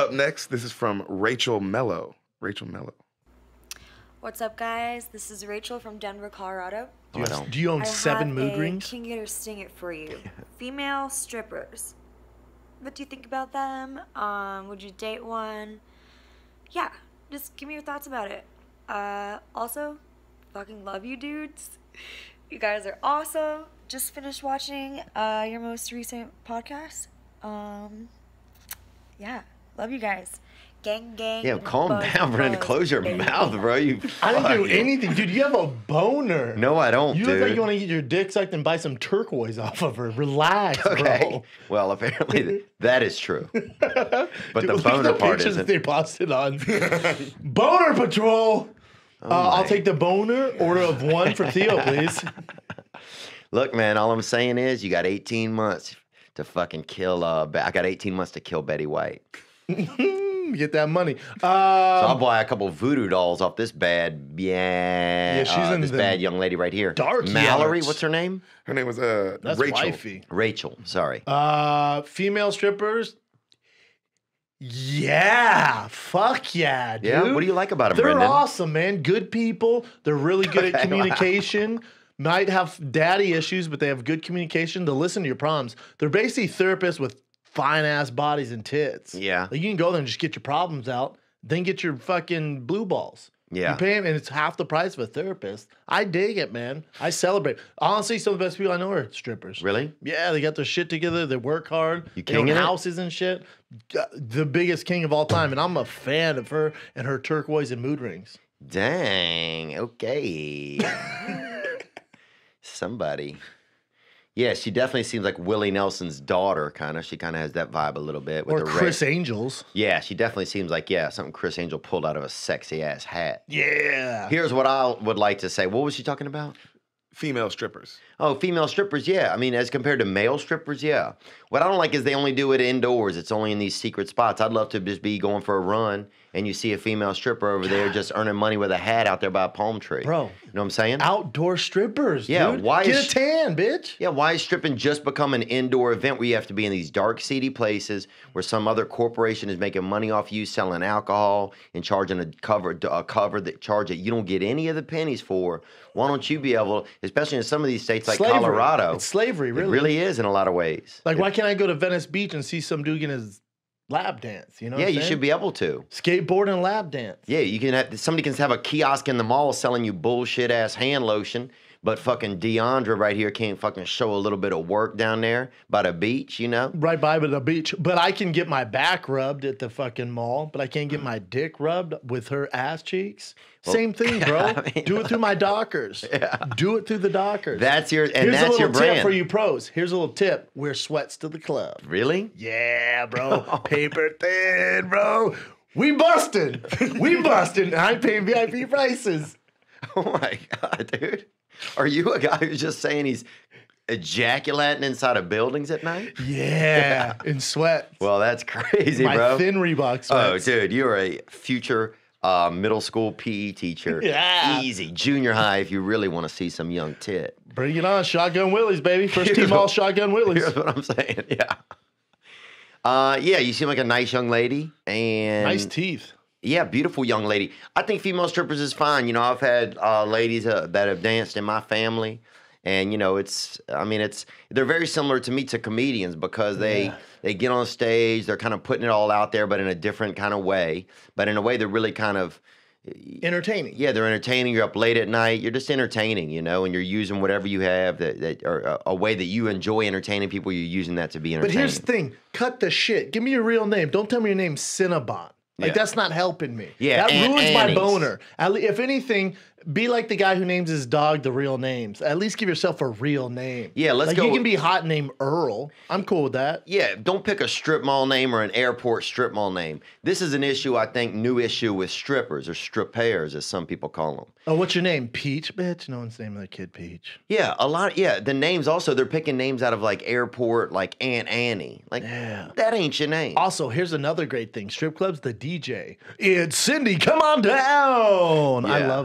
Up next, this is from Rachel Mello. Rachel Mello. What's up, guys? This is Rachel from Denver, Colorado. Do you own 7 mood rings? I have a King It or Sting It for you. Female strippers. What do you think about them? Would you date one? Yeah, just give me your thoughts about it. Also, fucking love you dudes. You guys are awesome. Just finished watching your most recent podcast. Yeah, love you guys. Gang, gang. Yeah, calm down, Brendan. Close your mouth, bro. I didn't do anything. Dude, you have a boner. No, I don't, You dude. look like you want to get your dick sucked and buy some turquoise off of her. Relax, Okay. bro. Well, apparently that is true. But Dude, the look at boner part pictures isn't. they posted on. Boner Patrol. I'll take the boner. Order of 1 for Theo, please. Look, man, all I'm saying is you got 18 months to fucking kill. I got 18 months to kill Betty White. Get that money. So I'll buy a couple voodoo dolls off this bad, she's in this the bad young lady right here. dark Mallory, yards. what's her name? Her name was That's Rachel. wifey. Rachel, sorry. Female strippers. Yeah. Fuck yeah, dude. Yeah? What do you like about them, They're Brendan? awesome, man. Good people. They're really good at Okay, wow. communication. Might have daddy issues, but they have good communication. They'll listen to your problems. They're basically therapists with fine ass bodies and tits. Yeah. Like you can go there and just get your problems out, then get your fucking blue balls. Yeah. You pay them, and it's half the price of a therapist. I dig it, man. I celebrate. Honestly, some of the best people I know are strippers. Really? Yeah, they got their shit together. They work hard. You They own kinging it? houses and shit. The biggest king of all time, and I'm a fan of her and her turquoise and mood rings. Dang, okay. Somebody. Yeah, she definitely seems like Willie Nelson's daughter, kind of. She kind of has that vibe a little bit. With Or the Chris red. Angels. Yeah, she definitely seems like, something Chris Angel pulled out of a sexy ass hat. Yeah. Here's what I would like to say. What was she talking about? Female strippers. Oh, female strippers, yeah. I mean, as compared to male strippers, yeah. What I don't like is they only do it indoors. It's only in these secret spots. I'd love to just be going for a run and you see a female stripper over there just earning money with a hat out there by a palm tree. Bro. You know what I'm saying? Outdoor strippers, Yeah, dude. why Get is- a tan, bitch. Yeah, why is stripping just become an indoor event where you have to be in these dark, seedy places where some other corporation is making money off you selling alcohol and charging a cover that charge that you don't get any of the pennies for? Why don't you be able, especially in some of these states like Slavery. Colorado? It's slavery, really. It really is in a lot of ways. Like, why can't I go to Venice Beach and see some dude getting his lap dance? You know what Yeah, I'm you saying? should be able to. Skateboard and lap dance. Yeah, you can have, somebody can have a kiosk in the mall selling you bullshit ass hand lotion, but fucking Deandra right here can't fucking show a little bit of work down there by the beach, you know? Right by the beach. But I can get my back rubbed at the fucking mall, but I can't get my dick rubbed with her ass cheeks. Same thing, bro. I mean, Do it through my Dockers. Do it through the Dockers. That's your, and Here's a that's little your tip brand. for you pros. Here's a little tip. Wear sweats to the club. Really? Yeah, bro. Paper thin, bro. We busting. We busting. I'm paying VIP prices. Oh my God, dude. Are you a guy who's just saying he's ejaculating inside of buildings at night? Yeah. In sweat. Well, that's crazy, My bro. thin Reebok Oh, sweats. dude, you're a future middle school PE teacher. Yeah. Easy. Junior high if you really want to see some young tit. Bring it on. Shotgun Willies, baby. First Here's team all what- Shotgun Willies. Here's what I'm saying. Yeah. Yeah, you seem like a nice young lady. And Nice teeth. yeah, beautiful young lady. I think female strippers is fine. You know, I've had ladies that have danced in my family. And, you know, they're very similar to me to comedians because they get on stage, they're kind of putting it all out there, but in a different kind of way. But in a way, they're really kind of, Entertaining. yeah, they're entertaining. You're up late at night. You're just entertaining, you know, and you're using whatever you have or a way that you enjoy entertaining people. You're using that to be But entertaining. here's the thing. Cut the shit. Give me your real name. Don't tell me your name's Cinnabon. Like, Yeah. that's not helping me. Yeah, That ruins my Annie's. boner. If anything, be like the guy who names his dog the real names. At least give yourself a real name. Yeah, let's like, go You with- can be hot named Earl. I'm cool with that. Yeah, don't pick a strip mall name or an airport strip mall name. This is an issue, I think, new issue with strippers or strippers, as some people call them. Oh, what's your name? Peach? Bitch, no one's naming their kid Peach. Yeah, a lot. Yeah, the names also, they're picking names out of like airport, like Aunt Annie. Like, that ain't your name. Also, here's another great thing. Strip clubs, the DJ. It's Cindy, come on down. I Yeah. love that shit.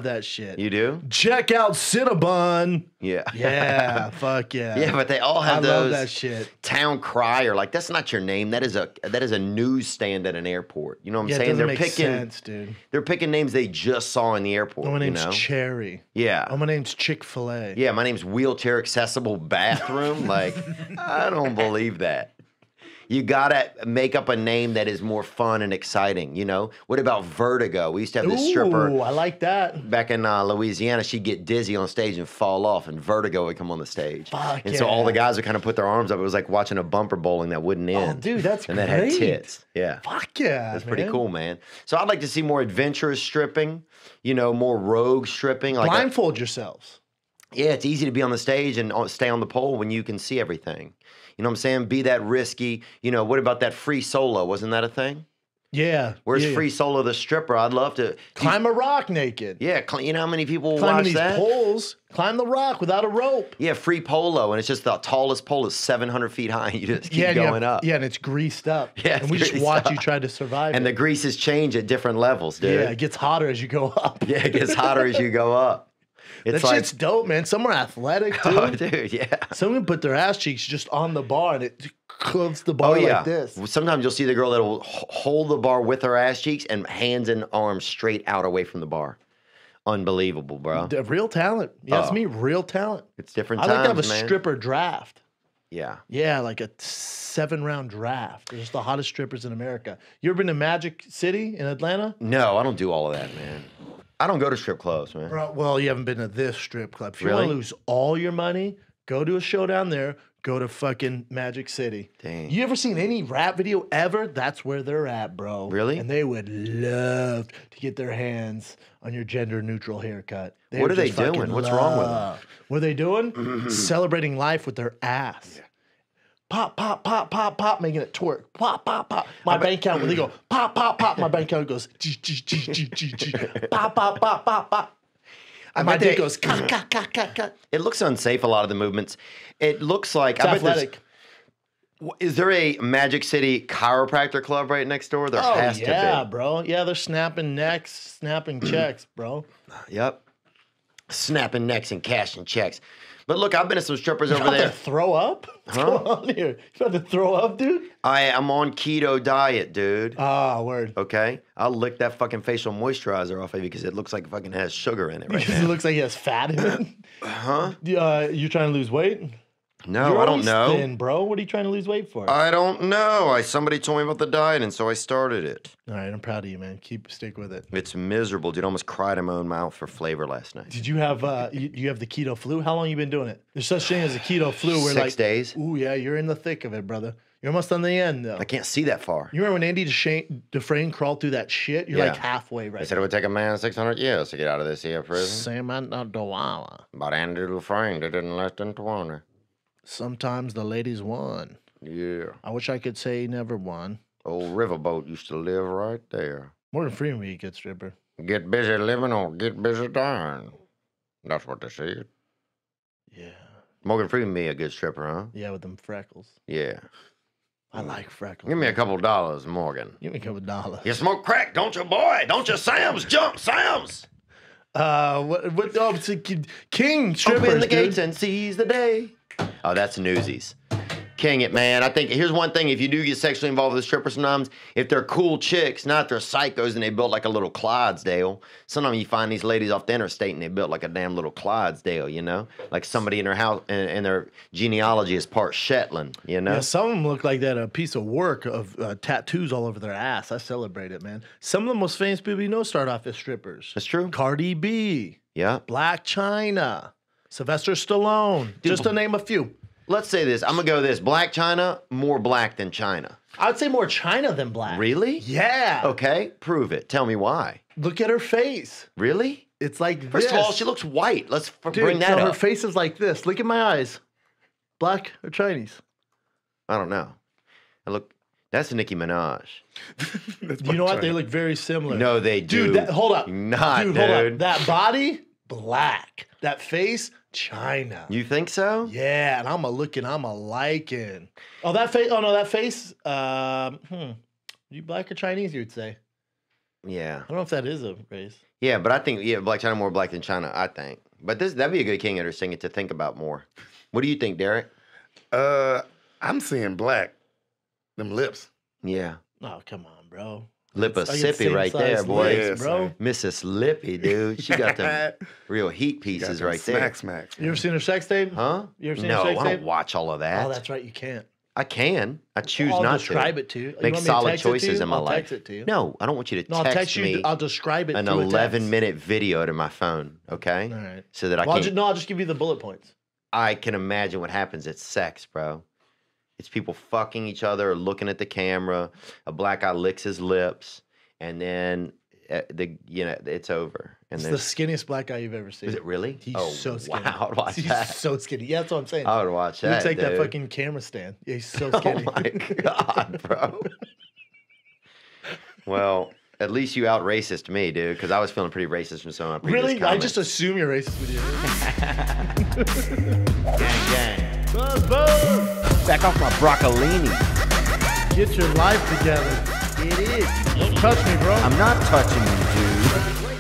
shit. You do? Check out Cinnabon. Yeah. Yeah, fuck yeah. Yeah, but they all have I love those that shit. town crier. Like, that's not your name. That is a newsstand at an airport. You know what I'm Yeah, it saying? doesn't They're make picking sense, dude. they're picking names they just saw in the airport. Oh, my you name's know? Cherry. Yeah. Oh, my name's Chick-fil-A. Yeah, my name's wheelchair accessible bathroom. Like, I don't believe that. You gotta make up a name that is more fun and exciting, you know? What about Vertigo? We used to have this stripper Ooh, I like that. back in Louisiana. She'd get dizzy on stage and fall off, and Vertigo would come on the stage. Fuck and so all the yeah. guys would kind of put their arms up. It was like watching a bumper bowling that wouldn't end. Oh, dude, that's and that great. had tits. Yeah. Fuck yeah, That's pretty man. cool, man. So I'd like to see more adventurous stripping, you know, more rogue stripping. Like Blindfold yourselves. yeah, it's easy to be on the stage and stay on the pole when you can see everything. You know what I'm saying? Be that risky. You know, what about that free solo? Wasn't that a thing? Yeah. Where's yeah. Free Solo the stripper? I'd love to. Climb a rock naked. Yeah, you know how many people will Climbing watch these that? poles. Climb the rock without a rope. Yeah, free polo, and it's just the tallest pole is 700 feet high. You just keep and you going have- up. Yeah, and it's greased up. Yeah, and it's we just greased watch up. you try to survive. And the it. greases change at different levels, dude. Yeah, it gets hotter as you go up. Yeah, it gets hotter as you go up. It's That like, shit's dope, man. Some are athletic, dude. oh, dude, yeah. Some can put their ass cheeks just on the bar and it curves the bar Oh yeah. like this. Sometimes you'll see the girl that'll hold the bar with her ass cheeks and hands and arms straight out away from the bar. Unbelievable, bro. Real talent. Yeah, it's Oh. me. Real talent. It's different I times, like to have a man. stripper draft. Yeah. Yeah, like a 7-round draft. They're just the hottest strippers in America. You ever been to Magic City in Atlanta? No, I don't do all of that, man. I don't go to strip clubs, man. Bro, well, you haven't been to this strip club. If you want Really? to lose all your money, go to a show down there. Go to fucking Magic City. Dang. You ever seen any rap video ever? That's where they're at, bro. Really? And they would love to get their hands on your gender neutral haircut. What would are they just fucking doing? What's wrong with them? love. What are they doing? Celebrating life with their ass. Pop, pop, pop, pop, pop, making it twerk. Pop, pop, pop. My bank account, when they go pop, pop, pop, my bank account goes pop, pop, pop, pop, pop. And my bet dick they- goes cut, cut, cut, cut, cut. It looks unsafe, a lot of the movements. It looks like, It's I bet there's, athletic. is there a Magic City chiropractor club right next door? There Oh, has yeah, to be. bro. Yeah, they're snapping necks, snapping checks, bro. Yep. Snapping necks and cashing checks. But look, I've been to some strippers You over about to there. throw up? What's going on here? You about to throw up, dude? I am on keto diet, dude. Ah, word. Okay? I'll lick that fucking facial moisturizer off of you because it looks like it fucking has sugar in it right Because it now. looks like he has fat in it. Huh? You trying to lose weight? No, You're I don't always know. Thin, bro. What are you trying to lose weight for? I don't know. Somebody told me about the diet, and so I started it. All right, I'm proud of you, man. Stick with it. It's miserable, dude. I almost cried in my own mouth for flavor last night. Did you have you have the keto flu? How long you been doing it? There's such thing as a keto flu where 6 days. ooh yeah, you're in the thick of it, brother. You're almost on the end though. I can't see that far. You remember when Andy Dufresne crawled through that shit? You're Yeah. like halfway right They said it would take a man 600 years to get out of this here prison. Samantha Dwala. But Andy Dufresne did it in less than 20. Sometimes the ladies won. Yeah. I wish I could say he never won. Old Riverboat used to live right there. Morgan Freeman would be a good stripper. Get busy living or get busy dying. That's what they said. Yeah. Morgan Freeman be a good stripper, huh? Yeah, with them freckles. Yeah. I like freckles. Give me a man. couple dollars, Morgan. Give me a couple dollars. You smoke crack, don't you, boy? Don't you, Sam's? Jump, Sam's! What? Oh, it's a king strippers, Open the dude. gates and seize the day. Oh, that's Newsies. King it, man. I think here's one thing. If you do get sexually involved with a stripper sometimes, if they're cool chicks, not if they're psychos and they built like a little Clydesdale. Sometimes you find these ladies off the interstate and they built like a damn little Clydesdale, you know? Like somebody in their house and their genealogy is part Shetland, you know? Yeah, some of them look like that a piece of work of tattoos all over their ass. I celebrate it, man. Some of the most famous people you know start off as strippers. That's true. Cardi B, Yeah. Black China, Sylvester Stallone, just to name a few. Let's say this. I'm going to go this. Black China, more black than China. I would say more China than black. Really? Yeah. Okay. Prove it. Tell me why. Look at her face. Really? It's like First this. of all, she looks white. Let's Dude, bring that no, up. her face is like this. Look at my eyes. Black or Chinese? I don't know. That's Nicki Minaj. You know what? They look very similar. No, they do. Dude, hold up. Not, Hold up. dude. That body, black. That face, China. You think so? Yeah, and I'm a liking. Oh, that face. Oh no, that face. You black or Chinese? You would say. Yeah. I don't know if that is a race. Yeah, but I think Black China more black than China. I think, but that'd be a good King Eater singing to think about more. What do you think, Derek? I'm seeing black. Them lips. Yeah, Oh, come on, bro. Mississippi right there, boy. Yeah, bro. Mississippi, dude. She got them real heat Got pieces them right there. Smacks. You ever seen her sex tape? Huh? You ever seen No, her sex I tape? don't watch all of that. Oh, that's right. You can't. I can. I choose I'll not describe to. it to you. You Make want me to solid text it to choices you? in my I'll life. text it to you. No, I don't want you to No, I'll text text me you. I'll describe it an through a text. 11-minute video to my phone, okay? All right. So that I Well, can I'll just give you the bullet points. I can imagine what happens. It's sex, bro. It's people fucking each other, looking at the camera. A black guy licks his lips, and then it's over. And It's the there's skinniest black guy you've ever seen. is it really? He's oh, so skinny. Wow, I'd watch He's that. so skinny. Yeah, that's what I'm saying. I would watch He that. looks like that dude. fucking camera stand. Yeah, he's so Oh skinny. my god, bro. Well, at least you out racist me, dude, because I was feeling pretty racist from some of my previous Really? I comments. just assume you're racist with you. gang gang. Buzz, buzz. Back off my broccolini. Get your life together. It is. Don't touch me, bro. I'm not touching you, dude.